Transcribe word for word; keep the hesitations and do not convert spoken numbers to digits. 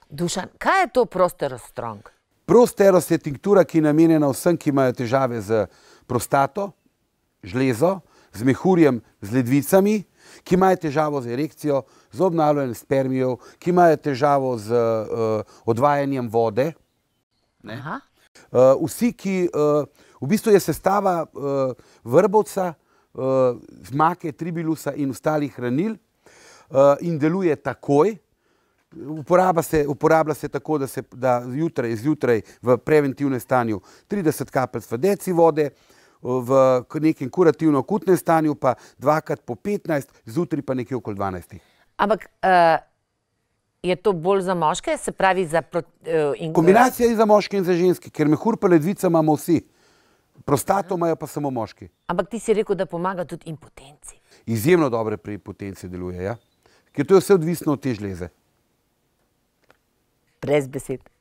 Dušan, kaj je to Prosteros Strong? Prosteros je tinktura, ki je namenjena vsem, ki imajo težave z prostato, žlezo, z mehurjem, z ledvicami, ki imajo težavo z erekcijo, z obnavljanjem spermijev, ki imajo težavo z uh, odvajanjem vode. Aha. Uh, vsi, ki, uh, v bistvu je sestava uh, vrbovca, uh, zmake, tribilusa in ostalih hranil uh, in deluje takoj. Uporablja se, uporablja se tako, da se da zjutraj, zjutraj v preventivnem stanju trideset kapljic v deci vode, v nekem kurativno-akutnem stanju pa dvakrat po petnajst, zjutraj pa nekje okoli dvanajst. Ampak uh, je to bolj za moške, se pravi za... Uh, in... Kombinacija je za moške in za ženske, ker mehur pa ledvica imamo vsi. Prostato imajo pa samo moški. Ampak ti si rekel, da pomaga tudi impotenci. Izjemno dobre pri impotenci deluje, ja? Ker to je vse odvisno od te žleze. Brez besed.